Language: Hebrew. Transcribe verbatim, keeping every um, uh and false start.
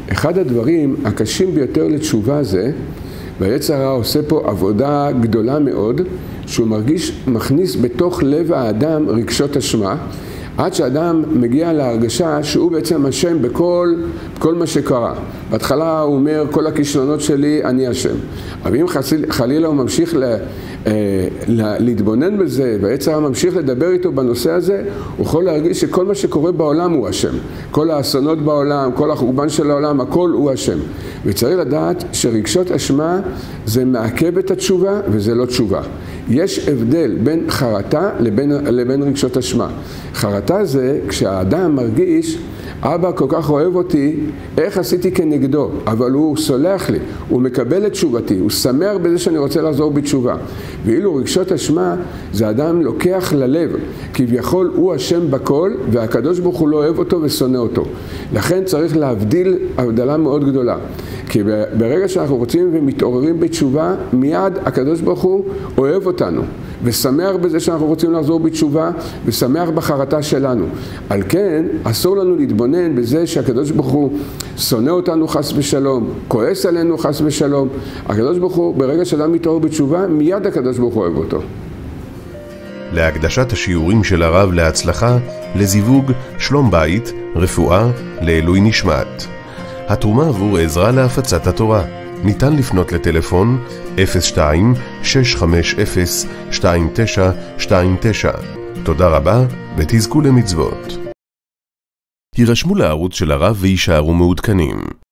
אחד הדברים הקשים ביותר לתשובה זה, והיצר הרע עושה פה עבודה גדולה מאוד, שהוא מרגיש, מכניס בתוך לב האדם רגשות אשמה, עד שאדם מגיע להרגשה שהוא בעצם אשם בכל, בכל מה שקרה. בהתחלה הוא אומר, כל הכישלונות שלי, אני אשם. אבל אם חלילה הוא ממשיך ל, ל, להתבונן בזה, והיצר ממשיך לדבר איתו בנושא הזה, הוא יכול להרגיש שכל מה שקורה בעולם הוא אשם. כל האסונות בעולם, כל החורבן של העולם, הכל הוא אשם. וצריך לדעת שרגשות אשמה זה מעכב את התשובה וזה לא תשובה. יש הבדל בין חרטה לבין, לבין רגשות אשמה. חרטה זה כשהאדם מרגיש, אבא כל כך אוהב אותי, איך עשיתי כנגדו? אבל הוא סולח לי, הוא מקבל את תשובתי, הוא שמח בזה שאני רוצה לחזור בתשובה. ואילו רגשות אשמה זה אדם לוקח ללב, כביכול הוא אשם בכל, והקדוש ברוך הוא לא אוהב אותו ושונא אותו. לכן צריך להבדיל הבדלה מאוד גדולה. כי ברגע שאנחנו רוצים ומתעוררים בתשובה, מיד הקדוש ברוך הוא אוהב אותנו, ושמח בזה שאנחנו רוצים לחזור בתשובה, ושמח בחרטה שלנו. על כן, אסור לנו להתבונן בזה שהקדוש ברוך הוא שונא אותנו חס ושלום, כועס עלינו חס ושלום. הקדוש ברוך הוא, ברגע שאדם מתעורר בתשובה, מיד הקדוש ברוך הוא אוהב אותו. להקדשת השיעורים של הרב להצלחה, לזיווג, שלום בית, רפואה, לעילוי נשמת. התרומה עבור עזרה להפצת התורה. ניתן לפנות לטלפון אפס שתיים שש חמש אפס שתיים תשע שתיים תשע. תודה רבה ותזכו למצוות. הירשמו לערוץ של הרב וישארו מעודכנים.